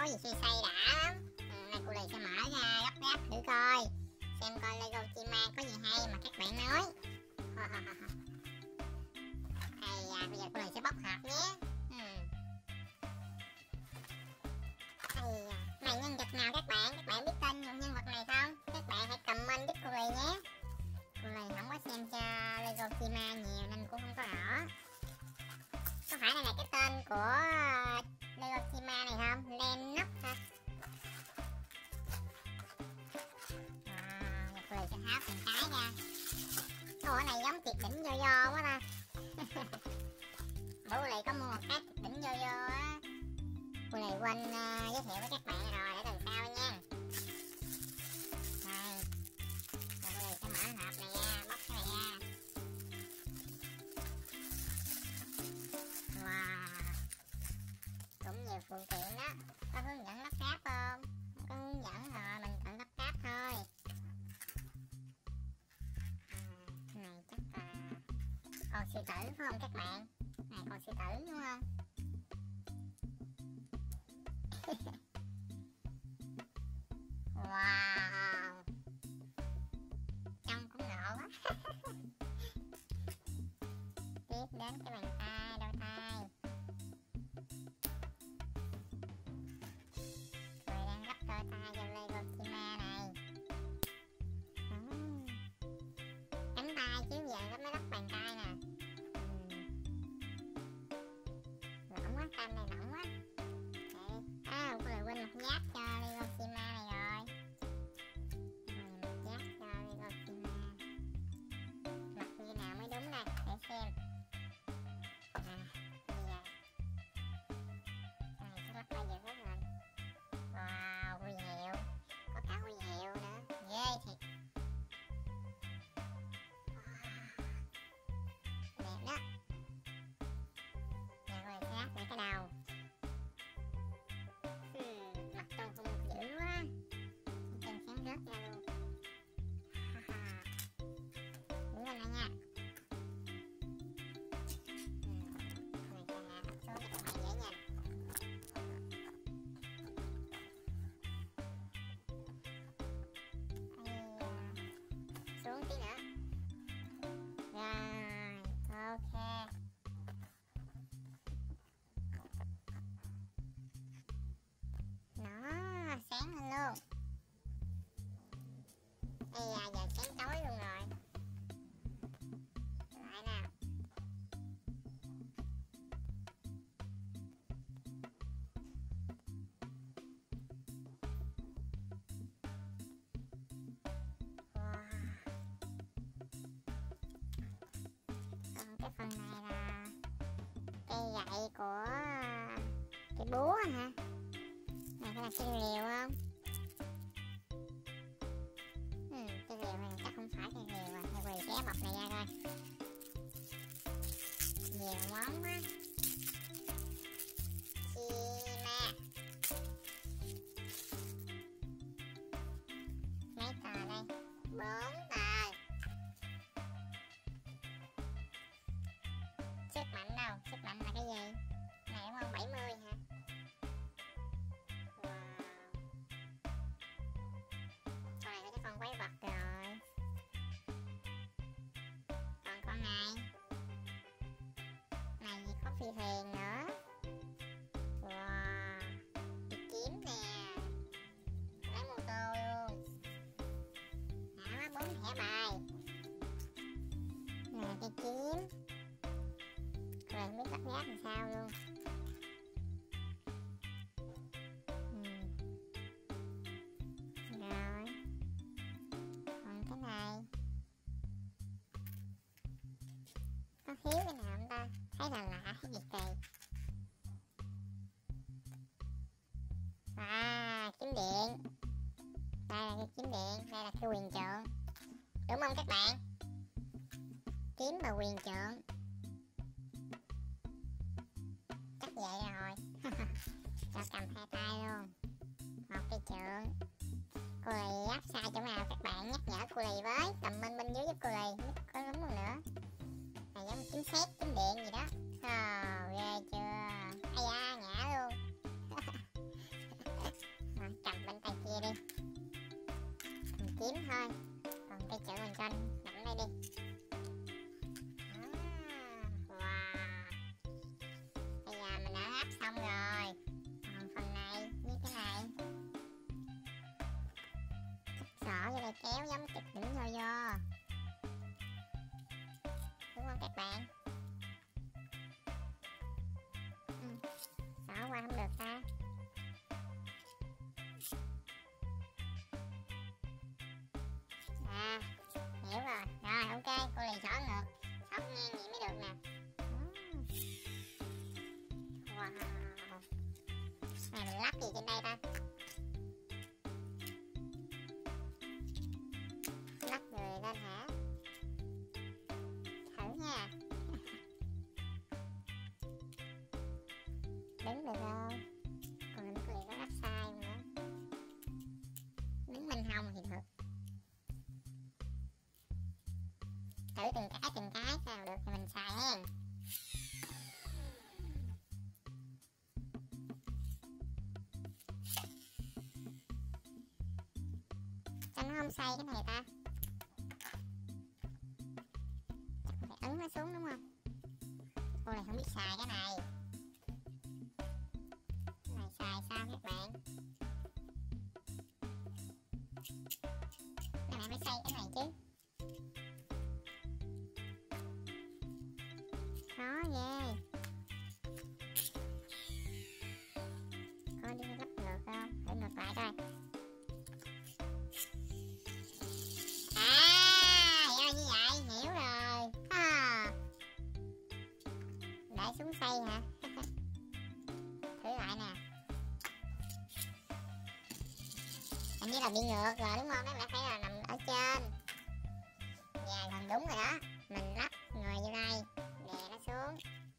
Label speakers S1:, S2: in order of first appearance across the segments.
S1: có gì xây đã lắm. Này cô Lì sẽ mở ra lắp ráp thử coi, xem coi Lego Chima có gì hay mà các bạn nói. Bây giờ cô Lì sẽ bóc hộp nhé. Này nhân vật nào các bạn biết tên nhân vật này không? Các bạn hãy comment giúp cô Lì nhé. Cô Lì không có xem cho Lego Chima nhiều nên cũng không có rõ. Có phải là cái tên của Lego Chima này không? Lennox hả? Cô Lì sẽ tháo từng cái ra. Ủa này giống tuyệt đỉnh Yo-yo quá ta. Cô Lì có mua một cái tuyệt đỉnh Yo-yo á. Cô Lì quên giới thiệu với các bạn rồi, để lần sau nha. Đây, cô Lì sẽ mở hộp này ra, bóc cái này ra. Wow, cũng nhiều phụ kiện đó. Có hướng dẫn lắp ráp không? Không có hướng dẫn rồi, mình tự lắp ráp thôi. Này chắc là con sư tử phải không các bạn? Này con sư tử đúng không? Wow, trông cũng nổ quá. Tiếp đến cái bàn tay, đôi tay. Rồi đang lắp đôi tay vào Lego Chima này. Cánh tay chứ giờ mới lắp bàn tay nè. Nóng quá, cam này nóng quá. Cô Lì quên một giáp cho Lego Chima này rồi. Một giáp cho Lego Chima. Mặt như nào mới đúng đây, để xem. Bây giờ cái này sẽ lắp bao giờ hết rồi. Wow, huy hiệu. Có cả huy hiệu nữa, ghê thiệt. Đẹp đó. Giờ cô Lì sẽ lắp lại cái đầu. Mặt trông không dữ quá, chân sáng rớt ra luôn. Đứng lên đây nha. Này cho hạ số các bạn dễ nhìn. Xuống tí nữa. Rồi, ok. Nó sáng lên luôn. Giờ sáng tối luôn rồi. Lại nào. Wow. Còn cái phần này là cây gậy của cái búa hả? Này phải là cây rìu không? Cây rìu này chắc không phải cây rìu rồi. Thôi quỳ xé bọc này ra coi. Nhiều món quá. Chima. Mấy tờ đây? 4 tờ. Sức mạnh đâu? Sức mạnh là cái gì? Này đúng không? 70 hả? Con quái vật rồi. Còn con này gì có phi thuyền nữa. Wow, đi kiếm nè, lấy mô tô luôn. Đã, 4 thẻ bài. Nè cây kiếm. Rồi không biết lắp ráp làm sao luôn. Rồi cái này có thiếu cái nào không ta? Thấy là lạ cái gì kỳ. Kiếm điện. Đây là cái kiếm điện, đây là cái quyền trượng. Đúng không các bạn? Kiếm và quyền trượng. Chắc vậy rồi. Cho cầm hai tay luôn. Một cái trượng. Cô Lì áp sai chỗ nào các bạn nhắc nhở cô Lì với, comment bên dưới giúp cô Lì, có đúng không nữa. Này giống kiếm sét, kiếm điện gì đó. Ghê chưa? Ây da, ngã luôn. kiếm thôi, còn cây chữ mình cho nằm đây đi. Wow, bây giờ mình đã lắp xong rồi. Còn phần này như thế này, xỏ vô đây kéo giống kịch đỉnh thôi vô, đúng không các bạn? Xỏ qua không được ta. Hiểu rồi. Rồi ok, cô liền xỏ ngược, xỏ ngang vậy mới được nè. Wow, này mình lắp gì trên đây ta? Lắp người lên hả? Thử nha. Đứng được không? Còn mình liền có lắp sai nữa. Đứng bên hông thì được. Thử từng cái sao được thì mình xài hen. Sao nó không xoay cái này ta? Chắc phải ấn nó xuống đúng không? Cô này không biết xài cái này. Cái này xài sao các bạn? Cái này phải xoay cái này chứ. Khó ghê. Coi đi lắp ngược không? Thử ngược lại coi. À, như vậy, hiểu rồi. Để xuống xây hả? Thử lại nè. Hình như là bị ngược rồi đúng không? Nó lại phải là nằm ở trên. Dạ, gần đúng rồi đó. Mình lắp người vô đây, đè nó xuống.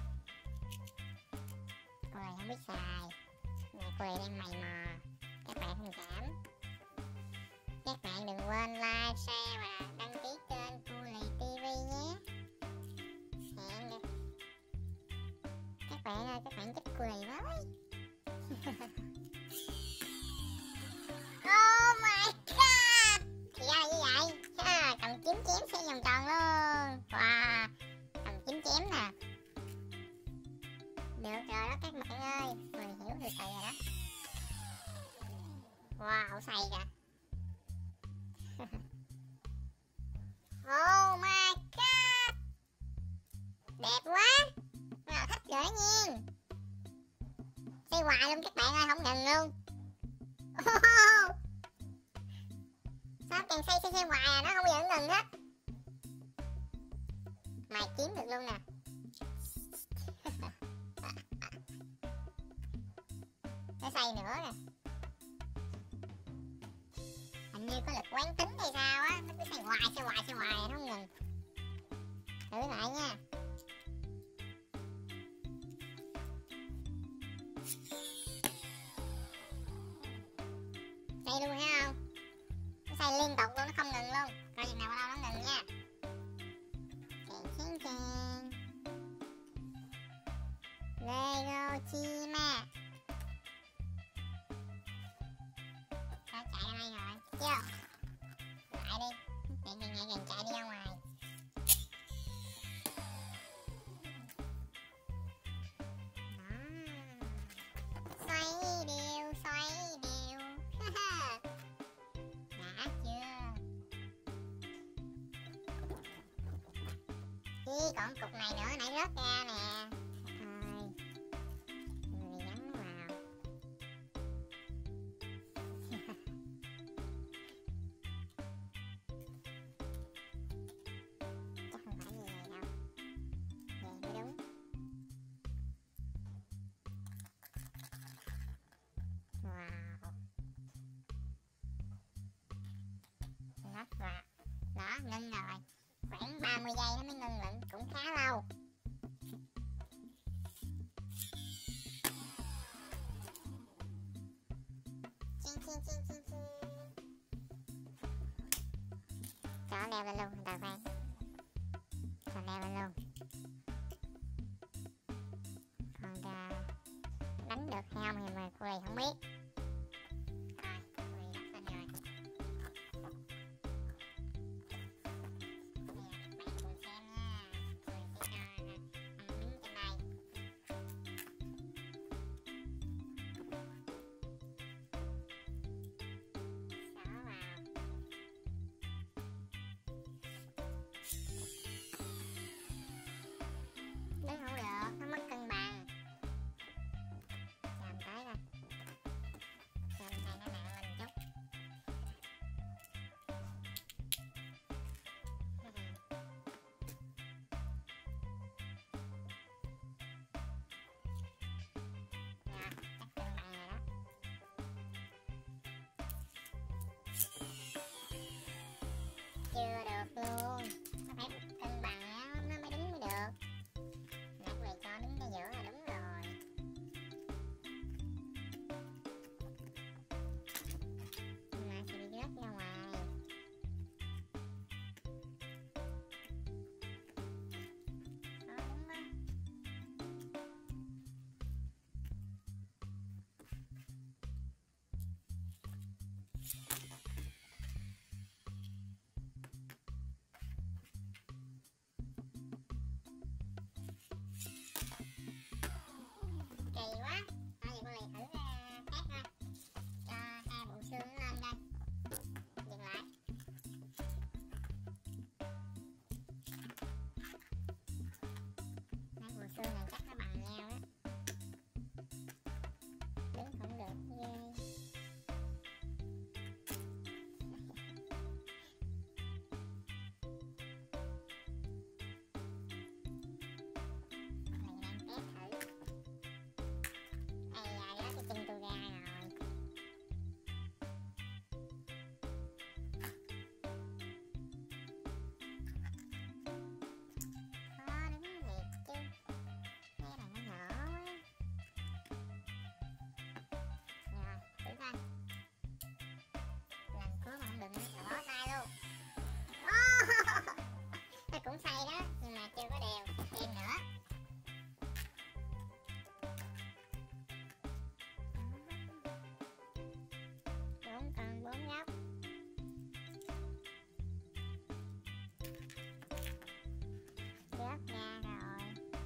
S1: Cô này không biết xài. Này cô này đang mày mò. Các bạn thông cảm. Các bạn đừng quên like, share và đăng ký kênh Cô Lì TV nhé. Hẹn gặp các bạn ơi, các bạn thích Cô Lì với. Oh my god, thì ra là như vậy. Cầm kiếm chém xe vòng tròn luôn. Wow, cầm kiếm chém nè. Được rồi đó các bạn ơi, mình hiểu từ từ rồi đó. Wow, xay kìa. Oh my god, đẹp quá. Nào thích rồi nhiên. Xây hoài luôn các bạn ơi, không ngừng luôn. Sao càng xây hoài à, nó không bao giờ ngừng hết. Mày kiếm được luôn nè. Nó xây nữa nè. Hình như có lực quán tính hay sao á, nó cứ xây hoài nó không ngừng. Thử lại nha. Xây luôn thấy không? Nó xây liên tục luôn, nó không ngừng luôn. Coi chừng nào bao lâu nó ngừng nha. Chàng. Lego Chima. Sao chạy ra đây rồi? Chưa? Lại đi. Càng chạy đi ra ngoài. Xoay đều. Đã chưa? Còn cục này nữa, nãy rớt ra nè. Thôi, người gắn vào. Chắc không phải như vậy đâu. Vậy mới đúng. Wow. Lắp vào. Đó, ngưng rồi. Khoảng 30 giây nó mới ngưng lại, cũng khá lâu. Cho leo lên luôn, đợi khoan. Cho leo lên luôn. Còn đánh được hay không thì mà cô này không biết. Rồi, cô này đặt lên rồi. Rồi, chắc cân bằng rồi đó. Chưa được luôn, nó phải cân bằng á, nó mới đứng mới được. Nãy về cho đứng ở giữa là đúng rồi. Nhưng mà sẽ bị rớt ra ngoài. Đó, đúng á. Kỳ quá. Thôi vậy con này thử khác thôi. Cho hai bộ xương nó lên đây. Dừng lại. Hai bộ xương này chắc nó bằng nhau á. Đứng không được ghê. Mình đang test thử. Ây da, rớt cái chân tôi ra rồi. Khó đứng thiệt chứ. Cái này nó nhỏ quá. Rồi, thử coi. Lần cuối mà không được nữa là bó tay luôn. Nó cũng xây đó, nhưng mà chưa có đều. Thêm nữa. Bốn con bốn góc. Rớt ra rồi.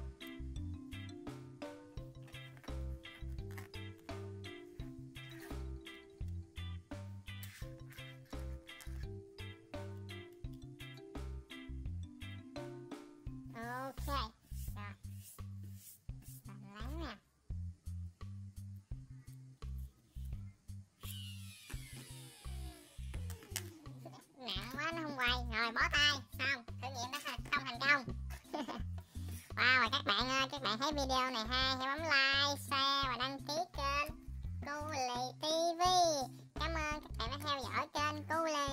S1: Ok. Rồi. Làm lắng nè. Nặng quá nó không quay. Rồi bó tay. Xong. Thử nghiệm đã không thành công. Wow, và các bạn ơi, các bạn thấy video này hay, hãy bấm like, share và đăng ký kênh Cô Lì TV. Cảm ơn các bạn đã theo dõi kênh Cô Lì.